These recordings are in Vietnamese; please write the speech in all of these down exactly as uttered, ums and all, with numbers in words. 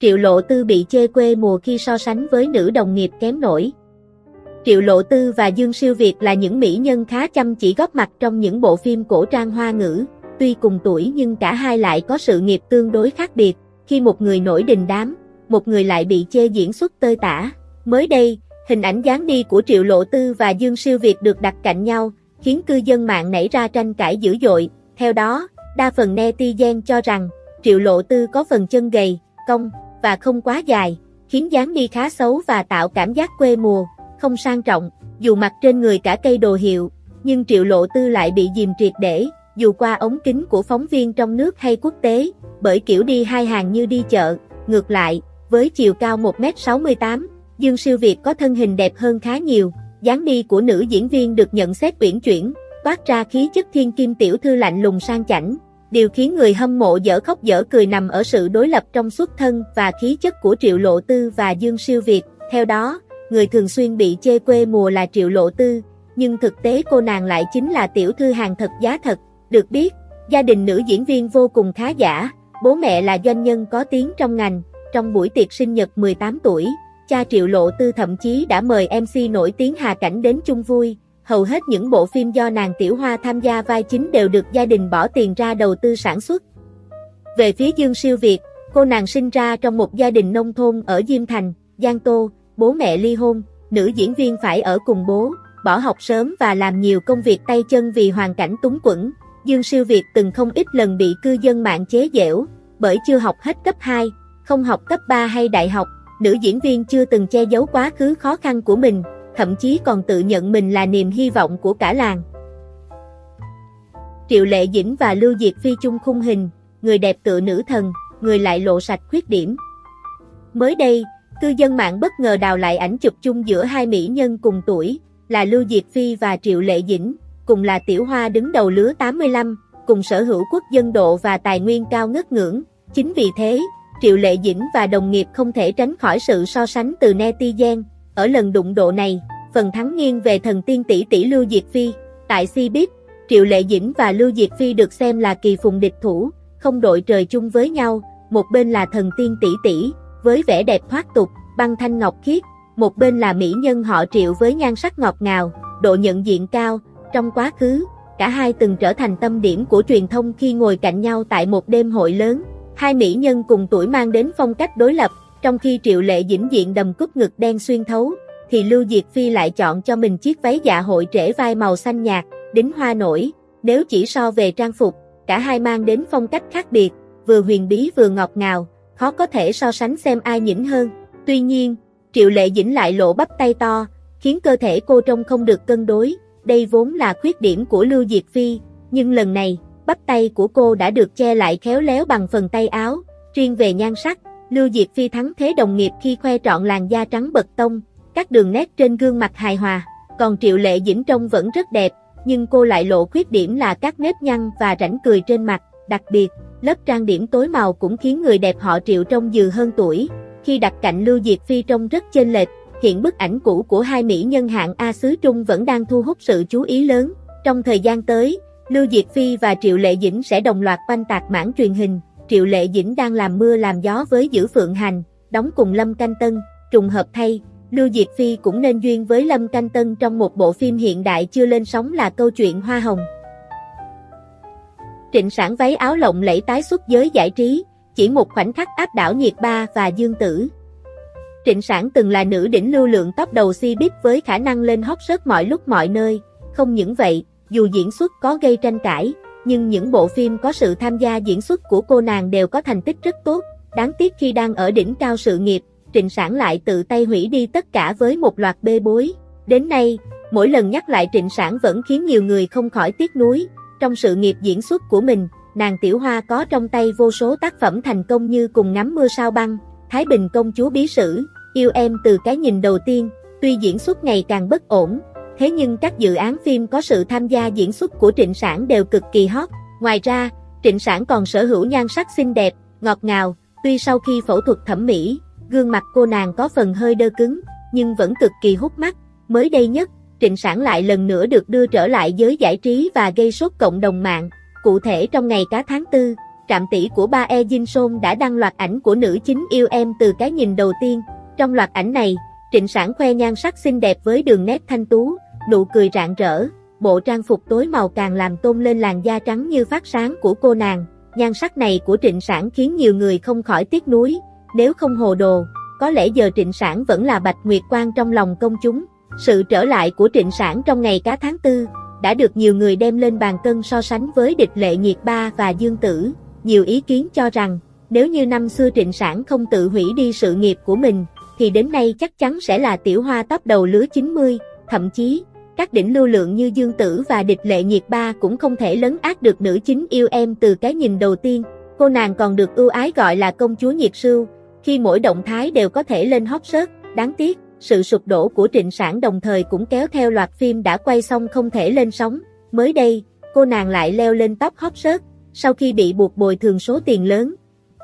Triệu Lộ Tư bị chê quê mùa khi so sánh với nữ đồng nghiệp kém nổi. Triệu Lộ Tư và Dương Siêu Việt là những mỹ nhân khá chăm chỉ góp mặt trong những bộ phim cổ trang Hoa ngữ, tuy cùng tuổi nhưng cả hai lại có sự nghiệp tương đối khác biệt, khi một người nổi đình đám, một người lại bị chê diễn xuất tơi tả. Mới đây, hình ảnh dáng đi của Triệu Lộ Tư và Dương Siêu Việt được đặt cạnh nhau, khiến cư dân mạng nảy ra tranh cãi dữ dội. Theo đó, đa phần netizen cho rằng Triệu Lộ Tư có phần chân gầy, cong và không quá dài, khiến dáng đi khá xấu và tạo cảm giác quê mùa, không sang trọng. Dù mặc trên người cả cây đồ hiệu, nhưng Triệu Lộ Tư lại bị dìm triệt để, dù qua ống kính của phóng viên trong nước hay quốc tế, bởi kiểu đi hai hàng như đi chợ. Ngược lại, với chiều cao một mét sáu mươi tám, Dương Siêu Việt có thân hình đẹp hơn khá nhiều. Dáng đi của nữ diễn viên được nhận xét uyển chuyển, toát ra khí chất thiên kim tiểu thư lạnh lùng sang chảnh. Điều khiến người hâm mộ dở khóc dở cười nằm ở sự đối lập trong xuất thân và khí chất của Triệu Lộ Tư và Dương Siêu Việt. Theo đó, người thường xuyên bị chê quê mùa là Triệu Lộ Tư, nhưng thực tế cô nàng lại chính là tiểu thư hàng thật giá thật. Được biết, gia đình nữ diễn viên vô cùng khá giả, bố mẹ là doanh nhân có tiếng trong ngành. Trong buổi tiệc sinh nhật mười tám tuổi, cha Triệu Lộ Tư thậm chí đã mời em xê nổi tiếng Hà Cảnh đến chung vui. Hầu hết những bộ phim do nàng Tiểu Hoa tham gia vai chính đều được gia đình bỏ tiền ra đầu tư sản xuất. Về phía Dương Siêu Việt, cô nàng sinh ra trong một gia đình nông thôn ở Diêm Thành, Giang Tô, bố mẹ ly hôn, nữ diễn viên phải ở cùng bố, bỏ học sớm và làm nhiều công việc tay chân vì hoàn cảnh túng quẫn. Dương Siêu Việt từng không ít lần bị cư dân mạng chế giễu, bởi chưa học hết cấp hai, không học cấp ba hay đại học, nữ diễn viên chưa từng che giấu quá khứ khó khăn của mình, thậm chí còn tự nhận mình là niềm hy vọng của cả làng. Triệu Lệ Dĩnh và Lưu Diệc Phi chung khung hình, người đẹp tựa nữ thần, người lại lộ sạch khuyết điểm. Mới đây, cư dân mạng bất ngờ đào lại ảnh chụp chung giữa hai mỹ nhân cùng tuổi, là Lưu Diệc Phi và Triệu Lệ Dĩnh, cùng là Tiểu Hoa đứng đầu lứa tám mươi lăm, cùng sở hữu quốc dân độ và tài nguyên cao ngất ngưỡng. Chính vì thế, Triệu Lệ Dĩnh và đồng nghiệp không thể tránh khỏi sự so sánh từ netizen. Ở lần đụng độ này, phần thắng nghiêng về thần tiên tỷ tỷ Lưu Diệc Phi. Tại Cbiz, Triệu Lệ Dĩnh và Lưu Diệc Phi được xem là kỳ phùng địch thủ, không đội trời chung với nhau. Một bên là thần tiên tỷ tỷ, với vẻ đẹp thoát tục, băng thanh ngọc khiết, một bên là mỹ nhân họ Triệu với nhan sắc ngọt ngào, độ nhận diện cao. Trong quá khứ, cả hai từng trở thành tâm điểm của truyền thông khi ngồi cạnh nhau tại một đêm hội lớn. Hai mỹ nhân cùng tuổi mang đến phong cách đối lập, trong khi Triệu Lệ Dĩnh diện đầm cúp ngực đen xuyên thấu, thì Lưu Diệc Phi lại chọn cho mình chiếc váy dạ hội trễ vai màu xanh nhạt, đính hoa nổi. Nếu chỉ so về trang phục, cả hai mang đến phong cách khác biệt, vừa huyền bí vừa ngọt ngào, khó có thể so sánh xem ai nhỉnh hơn. Tuy nhiên, Triệu Lệ Dĩnh lại lộ bắp tay to, khiến cơ thể cô trông không được cân đối. Đây vốn là khuyết điểm của Lưu Diệc Phi, nhưng lần này, bắp tay của cô đã được che lại khéo léo bằng phần tay áo. Riêng về nhan sắc, Lưu Diệc Phi thắng thế đồng nghiệp khi khoe trọn làn da trắng bật tông, các đường nét trên gương mặt hài hòa. Còn Triệu Lệ Dĩnh trông vẫn rất đẹp, nhưng cô lại lộ khuyết điểm là các nếp nhăn và rãnh cười trên mặt. Đặc biệt, lớp trang điểm tối màu cũng khiến người đẹp họ Triệu trông dừ hơn tuổi. Khi đặt cạnh Lưu Diệc Phi trông rất chênh lệch. Hiện bức ảnh cũ của hai mỹ nhân hạng A xứ Trung vẫn đang thu hút sự chú ý lớn. Trong thời gian tới, Lưu Diệc Phi và Triệu Lệ Dĩnh sẽ đồng loạt oanh tạc mảng truyền hình. Triệu Lệ Dĩnh đang làm mưa làm gió với Dữ Phượng Hành, đóng cùng Lâm Canh Tân. Trùng hợp thay, Lưu Diệc Phi cũng nên duyên với Lâm Canh Tân trong một bộ phim hiện đại chưa lên sóng là Câu chuyện Hoa Hồng. Trịnh Sản váy áo lộng lẫy tái xuất giới giải trí, chỉ một khoảnh khắc áp đảo Nhiệt Ba và Dương Tử. Trịnh Sản từng là nữ đỉnh lưu lượng top đầu Cbiz với khả năng lên hot search mọi lúc mọi nơi. Không những vậy, dù diễn xuất có gây tranh cãi, nhưng những bộ phim có sự tham gia diễn xuất của cô nàng đều có thành tích rất tốt. Đáng tiếc khi đang ở đỉnh cao sự nghiệp, Trịnh Sản lại tự tay hủy đi tất cả với một loạt bê bối. Đến nay, mỗi lần nhắc lại Trịnh Sản vẫn khiến nhiều người không khỏi tiếc nuối. Trong sự nghiệp diễn xuất của mình, nàng Tiểu Hoa có trong tay vô số tác phẩm thành công như Cùng Ngắm Mưa Sao Băng, Thái Bình Công Chúa Bí Sử, Yêu Em Từ Cái Nhìn Đầu Tiên. Tuy diễn xuất ngày càng bất ổn, thế nhưng các dự án phim có sự tham gia diễn xuất của Trịnh Sản đều cực kỳ hot. Ngoài ra, Trịnh Sản còn sở hữu nhan sắc xinh đẹp, ngọt ngào. Tuy sau khi phẫu thuật thẩm mỹ, gương mặt cô nàng có phần hơi đơ cứng, nhưng vẫn cực kỳ hút mắt. Mới đây nhất, Trịnh Sản lại lần nữa được đưa trở lại giới giải trí và gây sốt cộng đồng mạng. Cụ thể trong ngày cá tháng tư, Trạm tỷ của ba e Jin Son đã đăng loạt ảnh của nữ chính yêu em từ cái nhìn đầu tiên. Trong loạt ảnh này, Trịnh Sảng khoe nhan sắc xinh đẹp với đường nét thanh tú, nụ cười rạng rỡ, bộ trang phục tối màu càng làm tôn lên làn da trắng như phát sáng của cô nàng. Nhan sắc này của Trịnh Sảng khiến nhiều người không khỏi tiếc nuối, nếu không hồ đồ, có lẽ giờ Trịnh Sảng vẫn là Bạch Nguyệt Quang trong lòng công chúng. Sự trở lại của Trịnh Sảng trong ngày cá tháng tư đã được nhiều người đem lên bàn cân so sánh với Địch Lệ Nhiệt Ba và Dương Tử. Nhiều ý kiến cho rằng, nếu như năm xưa Trịnh Sảng không tự hủy đi sự nghiệp của mình, thì đến nay chắc chắn sẽ là tiểu hoa top đầu lứa chín mươi, thậm chí, các đỉnh lưu lượng như Dương Tử và Địch Lệ Nhiệt Ba cũng không thể lấn át được nữ chính yêu em từ cái nhìn đầu tiên. Cô nàng còn được ưu ái gọi là công chúa nhiệt sưu, khi mỗi động thái đều có thể lên hot search. Đáng tiếc, sự sụp đổ của Trịnh Sảng đồng thời cũng kéo theo loạt phim đã quay xong không thể lên sóng. Mới đây, cô nàng lại leo lên top hot search, sau khi bị buộc bồi thường số tiền lớn.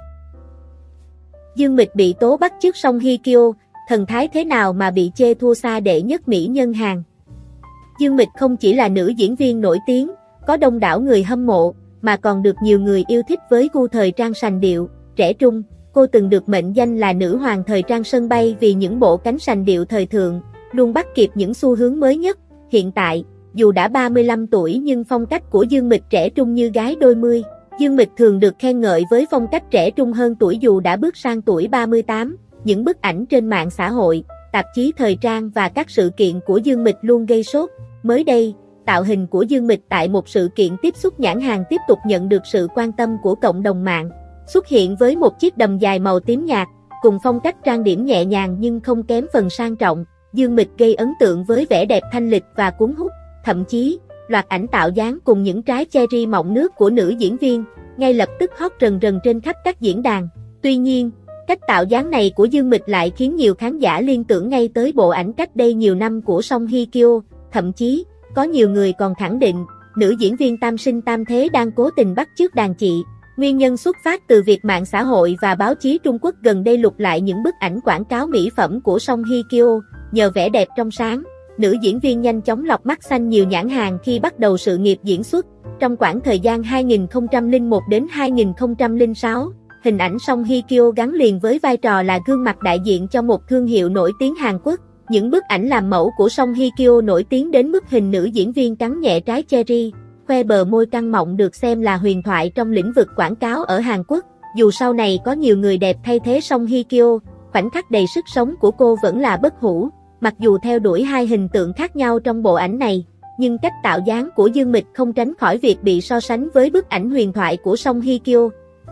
Dương Mịch bị tố bắt chước Song Hye Kyo, thần thái thế nào mà bị chê thua xa đệ nhất mỹ nhân Hàn. Dương Mịch không chỉ là nữ diễn viên nổi tiếng, có đông đảo người hâm mộ, mà còn được nhiều người yêu thích với gu thời trang sành điệu, trẻ trung. Cô từng được mệnh danh là nữ hoàng thời trang sân bay vì những bộ cánh sành điệu thời thượng, luôn bắt kịp những xu hướng mới nhất. Hiện tại, dù đã ba mươi lăm tuổi nhưng phong cách của Dương Mịch trẻ trung như gái đôi mươi. Dương Mịch thường được khen ngợi với phong cách trẻ trung hơn tuổi dù đã bước sang tuổi ba mươi tám. Những bức ảnh trên mạng xã hội, tạp chí thời trang và các sự kiện của Dương Mịch luôn gây sốt. Mới đây, tạo hình của Dương Mịch tại một sự kiện tiếp xúc nhãn hàng tiếp tục nhận được sự quan tâm của cộng đồng mạng. Xuất hiện với một chiếc đầm dài màu tím nhạt, cùng phong cách trang điểm nhẹ nhàng nhưng không kém phần sang trọng, Dương Mịch gây ấn tượng với vẻ đẹp thanh lịch và cuốn hút. Thậm chí, loạt ảnh tạo dáng cùng những trái cherry mọng nước của nữ diễn viên, ngay lập tức hot rần rần trên khắp các diễn đàn. Tuy nhiên, cách tạo dáng này của Dương Mịch lại khiến nhiều khán giả liên tưởng ngay tới bộ ảnh cách đây nhiều năm của Song Hye Kyo. Thậm chí, có nhiều người còn khẳng định, nữ diễn viên tam sinh tam thế đang cố tình bắt chước đàn chị. Nguyên nhân xuất phát từ việc mạng xã hội và báo chí Trung Quốc gần đây lục lại những bức ảnh quảng cáo mỹ phẩm của Song Hye Kyo. Nhờ vẻ đẹp trong sáng, nữ diễn viên nhanh chóng lọt mắt xanh nhiều nhãn hàng khi bắt đầu sự nghiệp diễn xuất. Trong khoảng thời gian hai nghìn không trăm lẻ một đến hai nghìn không trăm lẻ sáu, hình ảnh Song Hye Kyo gắn liền với vai trò là gương mặt đại diện cho một thương hiệu nổi tiếng Hàn Quốc. Những bức ảnh làm mẫu của Song Hye Kyo nổi tiếng đến mức hình nữ diễn viên cắn nhẹ trái cherry, khoe bờ môi căng mọng được xem là huyền thoại trong lĩnh vực quảng cáo ở Hàn Quốc. Dù sau này có nhiều người đẹp thay thế Song Hye Kyo, khoảnh khắc đầy sức sống của cô vẫn là bất hủ. Mặc dù theo đuổi hai hình tượng khác nhau trong bộ ảnh này, nhưng cách tạo dáng của Dương Mịch không tránh khỏi việc bị so sánh với bức ảnh huyền thoại của Song Hye Kyo.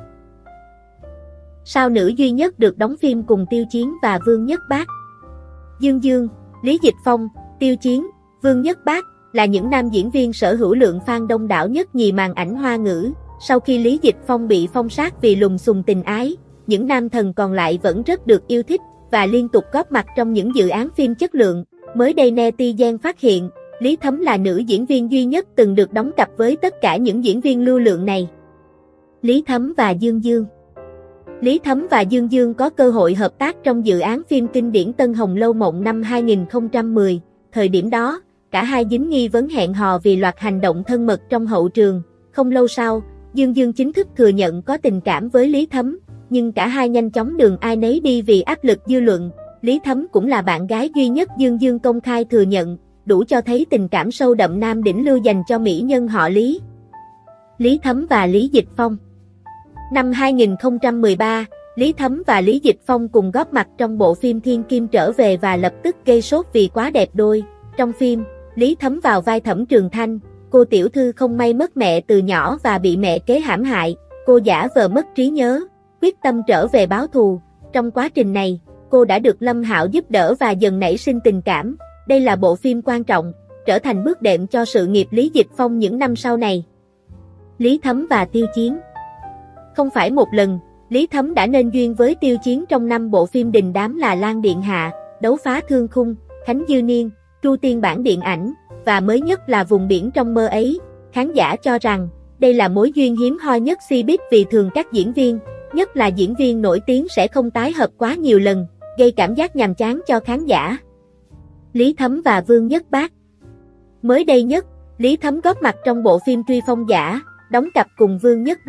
Sao nữ duy nhất được đóng phim cùng Tiêu Chiến và Vương Nhất Bác. Dương Dương, Lý Dịch Phong, Tiêu Chiến, Vương Nhất Bác là những nam diễn viên sở hữu lượng fan đông đảo nhất nhì màn ảnh Hoa ngữ. Sau khi Lý Dịch Phong bị phong sát vì lùng xùm tình ái, những nam thần còn lại vẫn rất được yêu thích và liên tục góp mặt trong những dự án phim chất lượng. Mới đây netizen phát hiện, Lý Thấm là nữ diễn viên duy nhất từng được đóng cặp với tất cả những diễn viên lưu lượng này. Lý Thấm và Dương Dương. Lý Thấm và Dương Dương có cơ hội hợp tác trong dự án phim kinh điển Tân Hồng Lâu Mộng năm hai nghìn không trăm mười. Thời điểm đó, cả hai dính nghi vấn hẹn hò vì loạt hành động thân mật trong hậu trường. Không lâu sau, Dương Dương chính thức thừa nhận có tình cảm với Lý Thấm, nhưng cả hai nhanh chóng đường ai nấy đi vì áp lực dư luận. Lý Thấm cũng là bạn gái duy nhất Dương Dương công khai thừa nhận, đủ cho thấy tình cảm sâu đậm nam đỉnh lưu dành cho mỹ nhân họ Lý. Lý Thấm và Lý Dịch Phong. Năm hai nghìn không trăm mười ba, Lý Thấm và Lý Dịch Phong cùng góp mặt trong bộ phim Thiên Kim Trở Về và lập tức gây sốt vì quá đẹp đôi. Trong phim, Lý Thấm vào vai Thẩm Trường Thanh, cô tiểu thư không may mất mẹ từ nhỏ và bị mẹ kế hãm hại. Cô giả vờ mất trí nhớ, quyết tâm trở về báo thù. Trong quá trình này, cô đã được Lâm Hạo giúp đỡ và dần nảy sinh tình cảm. Đây là bộ phim quan trọng, trở thành bước đệm cho sự nghiệp Lý Dịch Phong những năm sau này. Lý Thấm và Tiêu Chiến. Không phải một lần, Lý Thấm đã nên duyên với Tiêu Chiến trong năm bộ phim đình đám là Lan Điện Hạ, Đấu Phá Thương Khung, Khánh Dư Niên, Tru Tiên bản điện ảnh, và mới nhất là Vùng Biển Trong Mơ Ấy. Khán giả cho rằng, đây là mối duyên hiếm hoi nhất showbiz vì thường các diễn viên, nhất là diễn viên nổi tiếng sẽ không tái hợp quá nhiều lần, gây cảm giác nhàm chán cho khán giả. Lý Thấm và Vương Nhất Bác. Mới đây nhất, Lý Thấm góp mặt trong bộ phim Truy Phong Giả, đóng cặp cùng Vương Nhất Bác.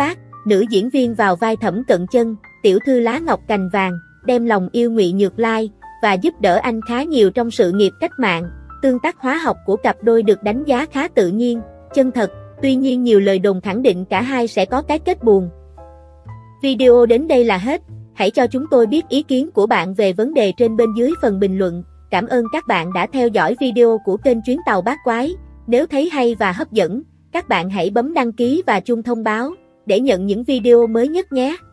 nữ diễn viên vào vai Thẩm Cận Chân, tiểu thư lá ngọc cành vàng, đem lòng yêu Ngụy Nhược Lai và giúp đỡ anh khá nhiều trong sự nghiệp cách mạng. Tương tác hóa học của cặp đôi được đánh giá khá tự nhiên, chân thật, tuy nhiên nhiều lời đồn khẳng định cả hai sẽ có cái kết buồn. Video đến đây là hết, hãy cho chúng tôi biết ý kiến của bạn về vấn đề trên bên dưới phần bình luận. Cảm ơn các bạn đã theo dõi video của kênh Chuyến Tàu Bát Quái. Nếu thấy hay và hấp dẫn, các bạn hãy bấm đăng ký và chuông thông báo để nhận những video mới nhất nhé.